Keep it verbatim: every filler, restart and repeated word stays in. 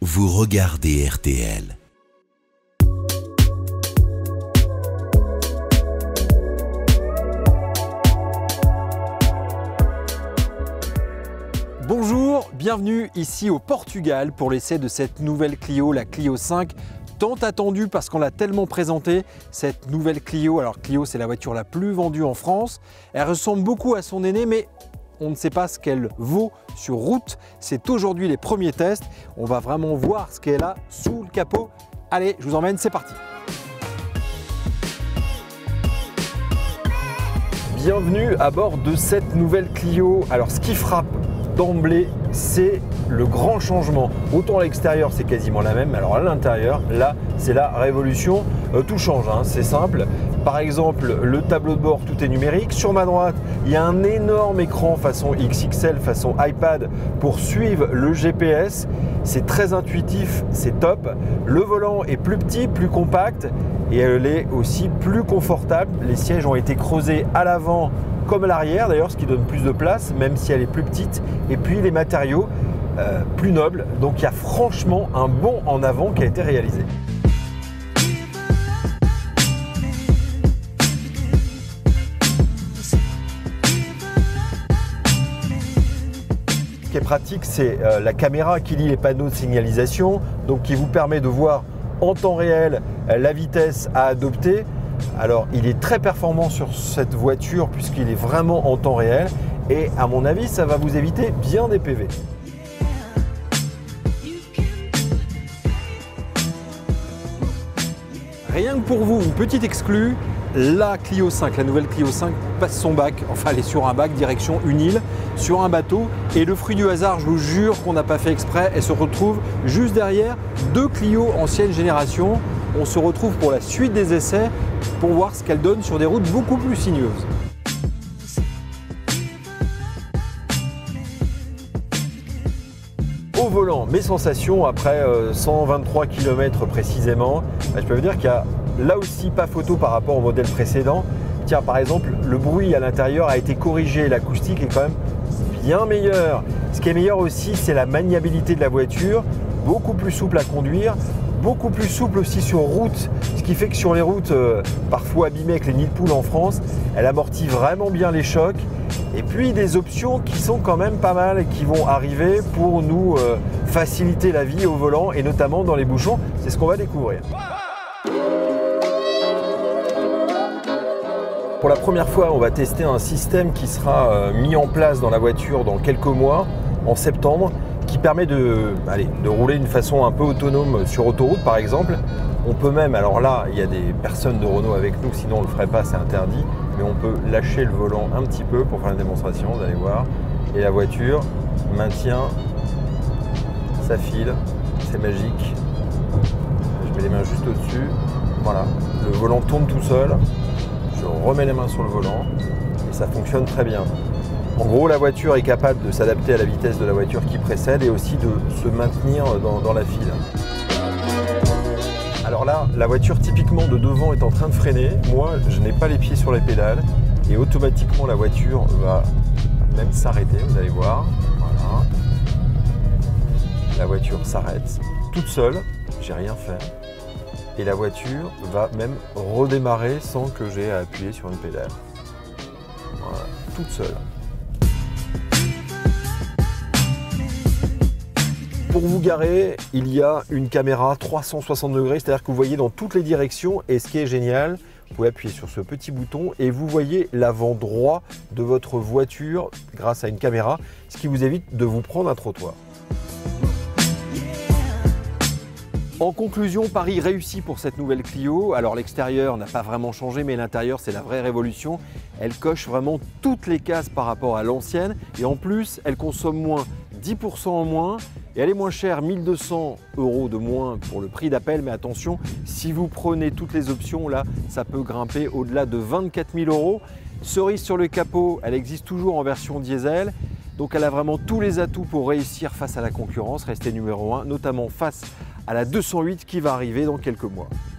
Vous regardez R T L. Bonjour, bienvenue ici au Portugal pour l'essai de cette nouvelle Clio, la Clio cinq, tant attendue parce qu'on l'a tellement présentée, cette nouvelle Clio. Alors Clio, c'est la voiture la plus vendue en France. Elle ressemble beaucoup à son aînée, mais on ne sait pas ce qu'elle vaut sur route. C'est aujourd'hui les premiers tests. On va vraiment voir ce qu'elle a sous le capot. Allez, je vous emmène, c'est parti. Bienvenue à bord de cette nouvelle Clio. Alors ce qui frappe d'emblée, c'est le grand changement. Autant à l'extérieur, c'est quasiment la même, alors à l'intérieur, là, c'est la révolution. Euh, tout change, hein, c'est simple. Par exemple, le tableau de bord, tout est numérique. Sur ma droite, il y a un énorme écran façon X X L, façon iPad pour suivre le G P S. C'est très intuitif, c'est top. Le volant est plus petit, plus compact et elle est aussi plus confortable. Les sièges ont été creusés à l'avant comme à l'arrière d'ailleurs, ce qui donne plus de place, même si elle est plus petite. Et puis les matériaux euh, plus nobles. Donc il y a franchement un bond en avant qui a été réalisé. Ce qui est pratique, c'est euh, la caméra qui lit les panneaux de signalisation, donc qui vous permet de voir en temps réel euh, la vitesse à adopter. Alors, il est très performant sur cette voiture puisqu'il est vraiment en temps réel et à mon avis, ça va vous éviter bien des P V. Rien que pour vous, une petite exclue, la Clio cinq, la nouvelle Clio cinq passe son bac, enfin elle est sur un bac direction une île, sur un bateau et le fruit du hasard, je vous jure qu'on n'a pas fait exprès, elle se retrouve juste derrière deux Clio ancienne génération. On se retrouve pour la suite des essais pour voir ce qu'elle donne sur des routes beaucoup plus sinueuses. Au volant, mes sensations après cent vingt-trois kilomètres précisément, je peux vous dire qu'il y a là aussi pas photo par rapport au modèle précédent. Tiens, par exemple, le bruit à l'intérieur a été corrigé, l'acoustique est quand même bien meilleure. Ce qui est meilleur aussi, c'est la maniabilité de la voiture, beaucoup plus souple à conduire. Beaucoup plus souple aussi sur route, ce qui fait que sur les routes euh, parfois abîmées avec les nids de poules en France, elle amortit vraiment bien les chocs. Et puis des options qui sont quand même pas mal et qui vont arriver pour nous euh, faciliter la vie au volant et notamment dans les bouchons. C'est ce qu'on va découvrir. Pour la première fois, on va tester un système qui sera euh, mis en place dans la voiture dans quelques mois, en septembre, qui permet de, allez, de rouler d'une façon un peu autonome sur autoroute par exemple. On peut même, alors là il y a des personnes de Renault avec nous, sinon on ne le ferait pas, c'est interdit, mais on peut lâcher le volant un petit peu pour faire une démonstration, vous allez voir. Et la voiture maintient sa file, c'est magique. Je mets les mains juste au-dessus, voilà, le volant tourne tout seul, je remets les mains sur le volant et ça fonctionne très bien. En gros, la voiture est capable de s'adapter à la vitesse de la voiture qui précède et aussi de se maintenir dans, dans la file. Alors là, la voiture typiquement de devant est en train de freiner. Moi, je n'ai pas les pieds sur les pédales et automatiquement la voiture va même s'arrêter, vous allez voir. Voilà. La voiture s'arrête toute seule, j'ai rien fait. Et la voiture va même redémarrer sans que j'ai à appuyer sur une pédale. Voilà, toute seule. Pour vous garer, il y a une caméra trois cent soixante degrés, c'est-à-dire que vous voyez dans toutes les directions et ce qui est génial, vous pouvez appuyer sur ce petit bouton et vous voyez l'avant droit de votre voiture grâce à une caméra, ce qui vous évite de vous prendre un trottoir. En conclusion, pari réussi pour cette nouvelle Clio. Alors l'extérieur n'a pas vraiment changé, mais l'intérieur c'est la vraie révolution. Elle coche vraiment toutes les cases par rapport à l'ancienne et en plus elle consomme moins, dix pour cent en moins. Et elle est moins chère, mille deux cents euros de moins pour le prix d'appel. Mais attention, si vous prenez toutes les options, là, ça peut grimper au-delà de vingt-quatre mille euros. Cerise sur le capot, elle existe toujours en version diesel. Donc elle a vraiment tous les atouts pour réussir face à la concurrence, rester numéro un, notamment face à la deux cent huit qui va arriver dans quelques mois.